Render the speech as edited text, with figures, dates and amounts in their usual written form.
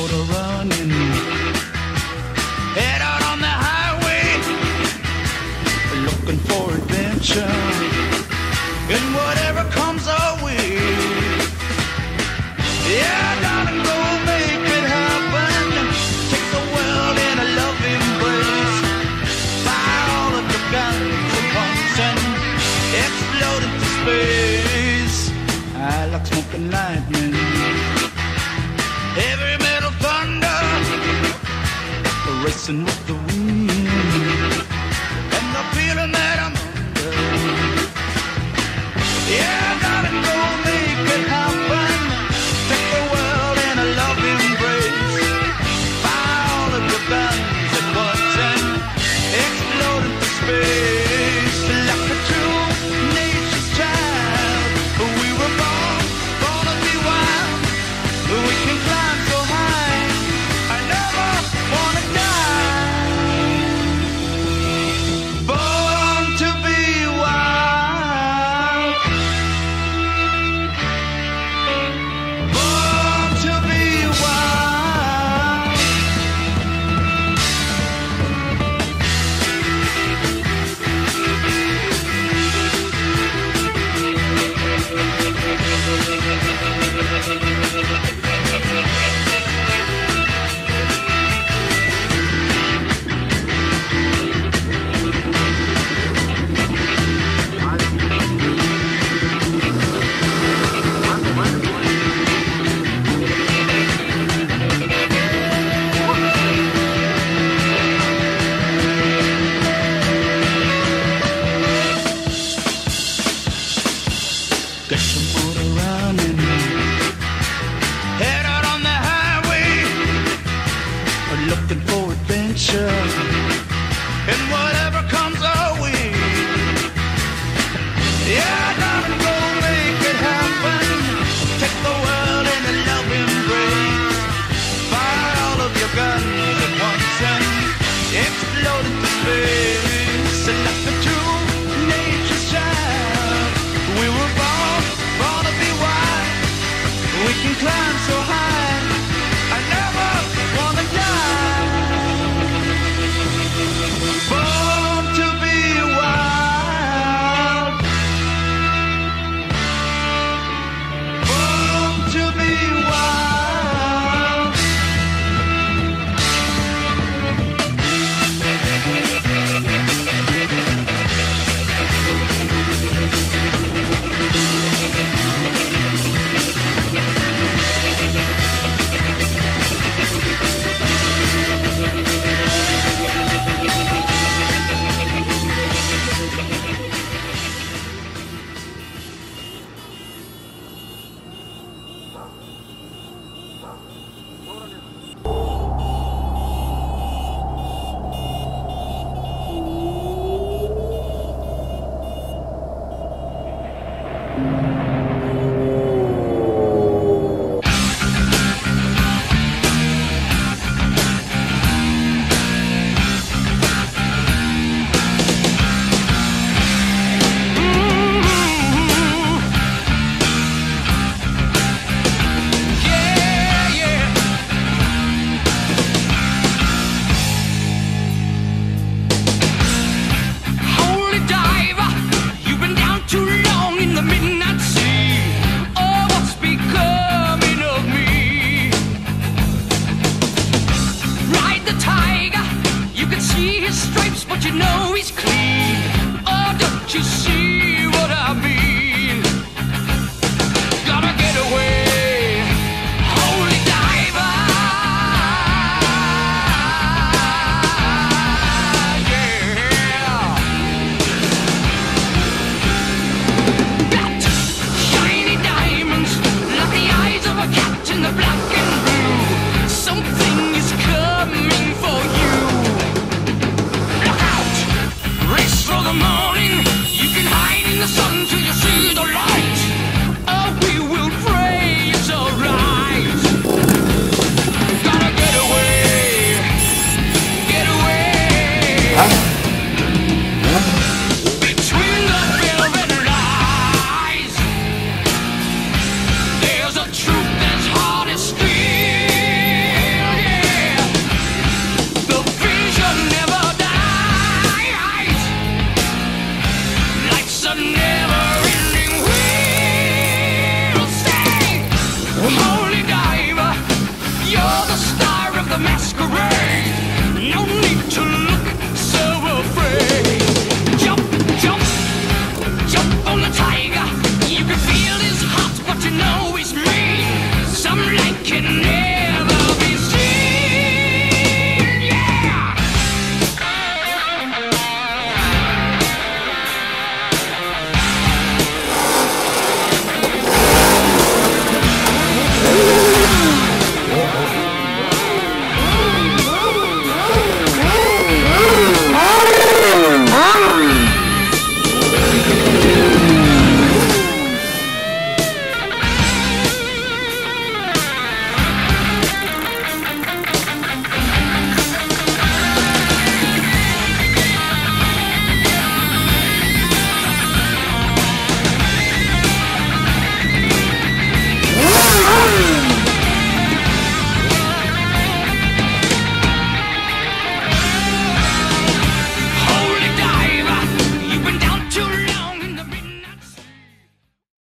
motor running, head out on the highway, looking for adventure, and whatever comes our way. Yeah, darling, go make it happen. Take the world in a loving embrace. Fire all of your guns at once and explode into space. I like smoking lightning, heavy metal thunder, racing with the wind, and the feeling that I'm under. Yeah, darling, go make it happen. Take the world in a loving embrace. Fire all of your guns at once and explode into space. Like a true nature's child, we were born to be wild. We can climb so high, I never wanna die. Born to be wild. Born to be wild. Get your motor running, head out on the highway, looking for adventure, and whatever comes our way. Yeah, darling, go make it happen. Take the world in a loving embrace. Fire all of your guns at once and explode into space. And like the true nature's child, we were born to be wild. We can climb so high, I never wanna die. Born to be wild. Born to be wild. the masquerade. No need to